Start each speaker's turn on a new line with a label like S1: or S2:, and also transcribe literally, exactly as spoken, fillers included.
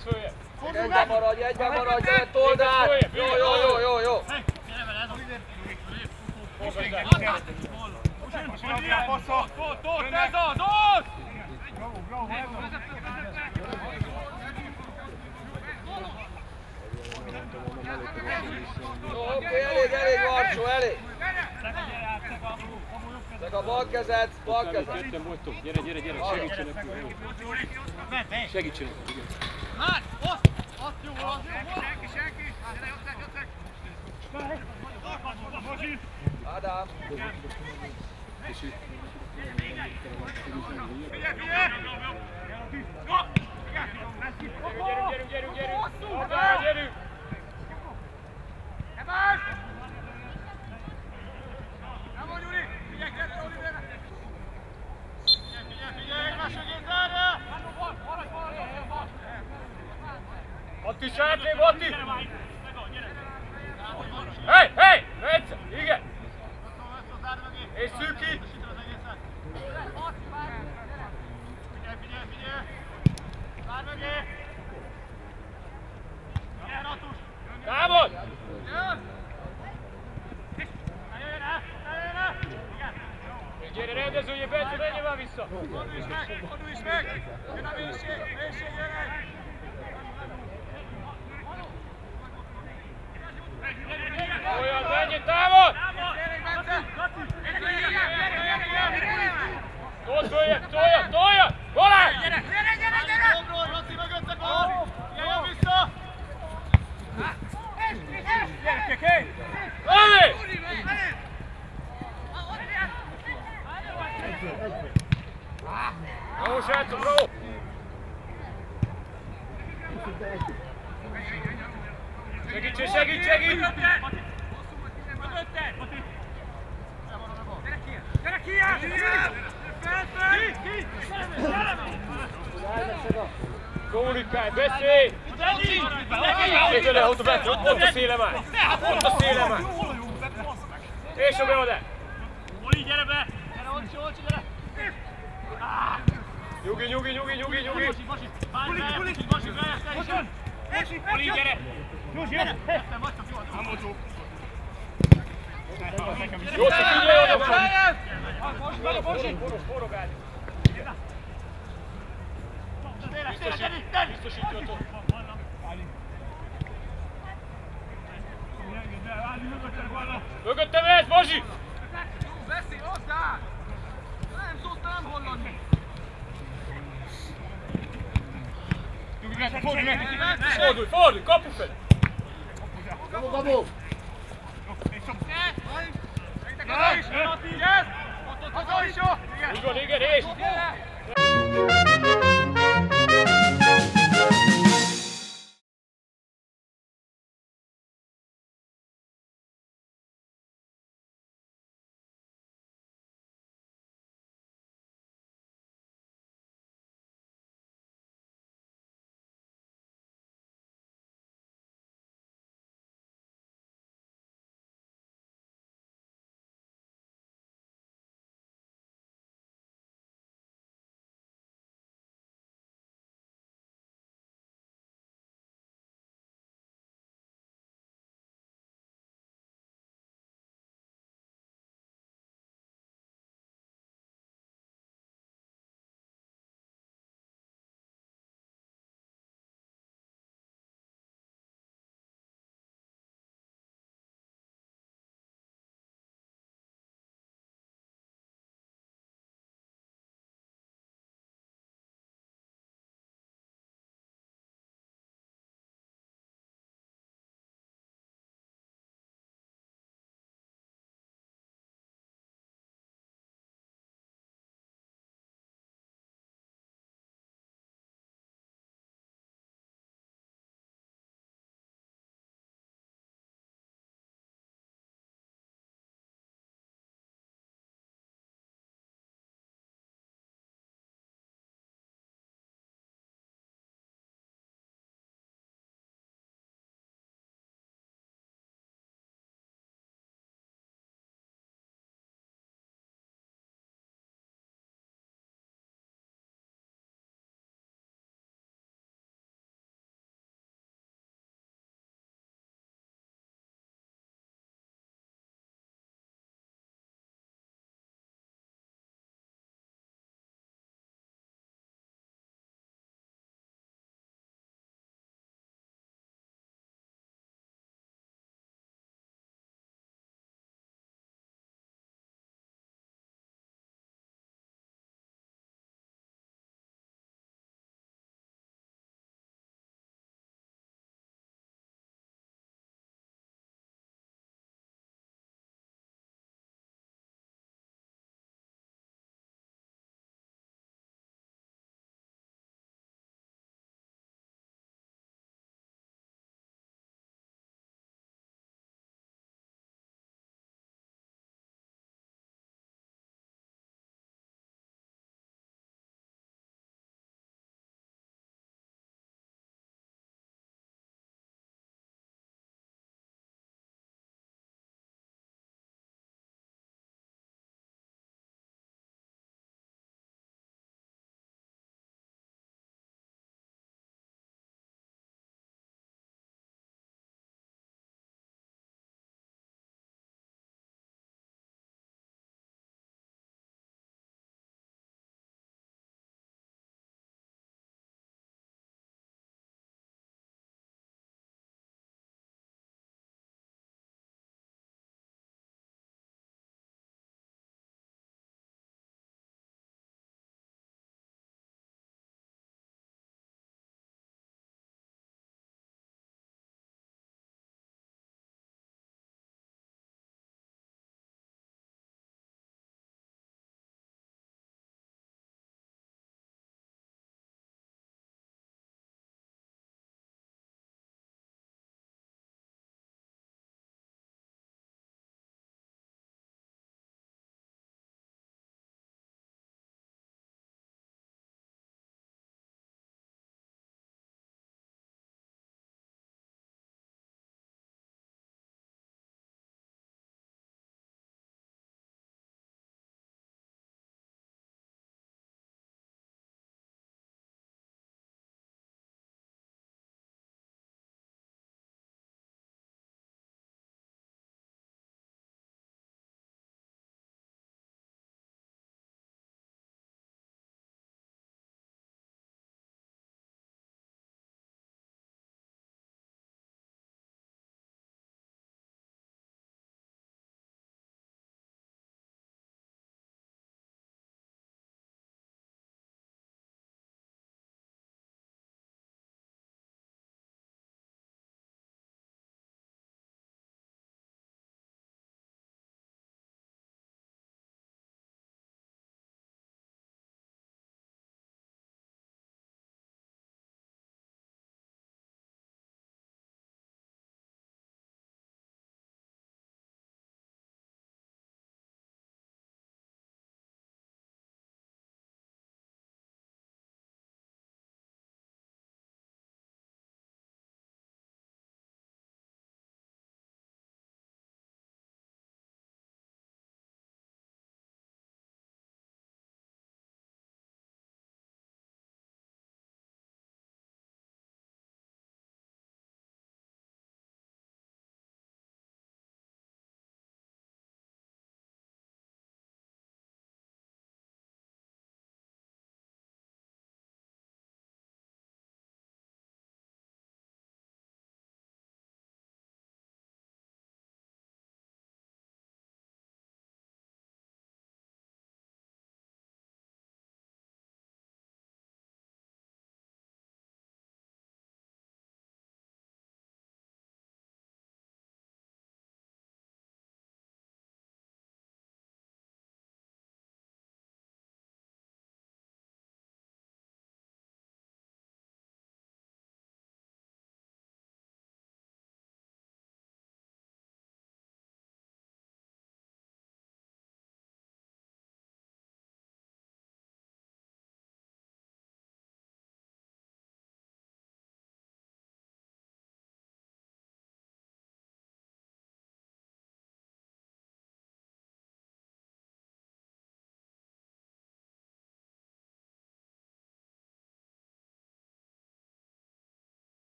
S1: Egyben maradj, egyben maradj, gyere, told át! Jó, jó, jó, jó, jó! Jó, oké, elég, elég, Marcsó, elég! Meg a bal kezed, bal kezed!
S2: Ketten vagytok, gyere, gyere, gyere, segítsenek! Segítsenek, igen.
S3: Hát, ott! Ott jó, ott jó! Senki, senki! Gyere, jöttek, jöttek!
S1: Ádám!
S2: Kicsi.
S3: Figyelj, figyelj!
S2: Gyerünk, gyerünk, gyerünk, gyerünk! Gyerünk!
S3: Ebben! Nem vagy, Uri! Figyelj, gyere, Oliverre! Figyelj, figyelj, figyelj! Egymás mögé zárja!
S2: Atti, sátrébb, Atti! Hely, hely! Egyszer, igen! És szűkít!
S3: Figyelj, figyelj, figyelj! Várj mögé! Gyere, Ratus!
S2: Támad!
S3: Jön! Ne jöjjön el! Ne jöjjön el! Igen!
S2: És gyere, rendezője, Bence, menjél már vissza!
S3: Fordulj is meg! Fordulj is meg! Jön a vélység! Vélység, jön el!
S2: Olyan, menjél, támad!
S3: Gyere, Bence!
S2: Told följebb, toljad, toljad! Balázs!
S3: Gyere, gyere, gyere, gyere! Jobbról, Laci mögöttek van! Jöjjön vissza! Gyerekek, hé!
S2: Elé! Jó, srácok, bravo! Segíts, segíts, segíts!
S3: Gyere ki, át!
S2: Kommunikálj, beszélj! Még öle, ott a Bence, ott a széle már! Ott a széle már! És a beadás!
S3: Oli, gyere be! Gyere, Olcsi, Olcsi, gyere!
S2: Nyugi, nyugi, nyugi, nyugi, nyugi!
S3: Buli, buli, buli! Oli, gyere! Józsi, gyere! Nem vagytok, jó adom! Amózó!
S2: Jó, csak figyelj oda már!
S3: Most meg a Bozsi!
S2: Forog át! Biztosítja ott! Mögöttem ez, Bozsi!
S3: Beszélj hozzá! Nem tudsz nem hallani!
S2: Fordulj meg! Fordulj, fordulj, kapu fel!
S1: Kapu, kapu!
S3: Yes! Ott, ott, ott, ott, ott,
S2: Úgy van, igen, és!